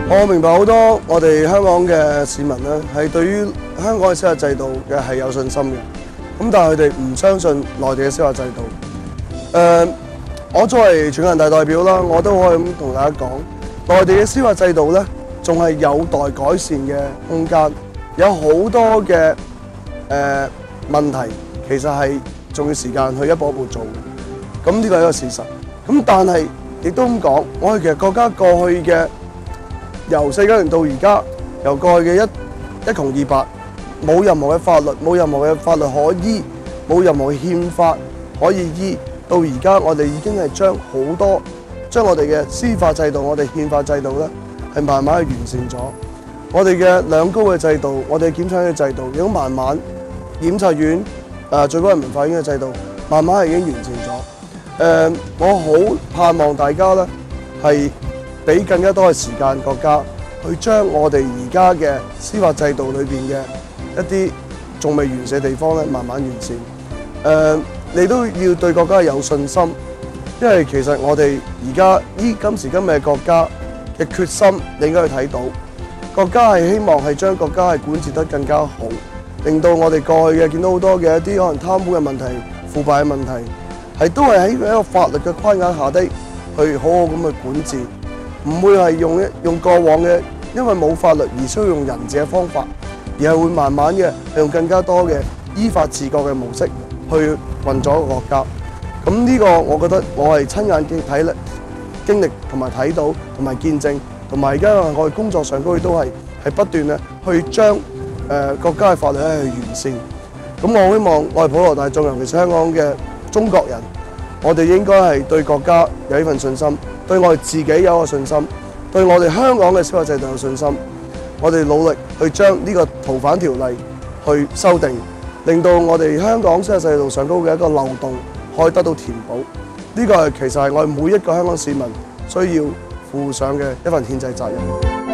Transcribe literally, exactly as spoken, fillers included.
我明白好多我哋香港嘅市民咧，係對於香港嘅司法制度嘅係有信心嘅。咁但係佢哋唔相信內地嘅司法制度。誒、呃，我作為全國人大代表啦，我都可以咁同大家講，內地嘅司法制度咧，仲係有待改善嘅空間，有好多嘅誒、呃、問題，其實係仲要時間去一步一步做嘅。咁呢個係一個事實。咁但係亦都咁講，我哋其實國家過去嘅由四九年到而家，由過去嘅一一窮二白，冇任何嘅法律，冇任何嘅法律可依，冇任何嘅憲法可以依。到而家，我哋已經係將好多將我哋嘅司法制度、我哋憲法制度咧，係慢慢去完善咗。我哋嘅兩高嘅制度，我哋檢察院嘅制度，亦都慢慢檢察院、誒、呃、最高人民法院嘅制度，慢慢係已經完善咗。誒、呃，我好盼望大家咧係俾更加多嘅時間國家去將我哋而家嘅司法制度裏邊嘅一啲仲未完善嘅地方咧，慢慢完善。誒、呃。你都要對國家有信心，因為其實我哋而家依今時今日嘅國家嘅決心，你應該去睇到。國家係希望係將國家係管治得更加好，令到我哋過去嘅見到好多嘅一啲可能貪污嘅問題、腐敗嘅問題，係都係喺一個法律嘅框架下低去好好咁去管治，唔會係用一用過往嘅因為冇法律而需要用人治嘅方法，而係會慢慢嘅用更加多嘅依法治國嘅模式去運咗個國家。咁呢個我覺得我係親眼見睇咧、經歷同埋睇到同埋見證，同埋而家我哋工作上高亦都係係不斷咧去將誒、呃、國家嘅法律咧去完善。咁我希望我哋普羅大眾，尤其是香港嘅中國人，我哋應該係對國家有呢份信心，對我哋自己有個信心，對我哋香港嘅司法制度有信心。我哋努力去將呢個逃犯條例去修訂，令到我哋香港司法制度上高嘅一個漏洞可以得到填補。呢個係其實係我哋每一個香港市民需要負上嘅一份憲制責任。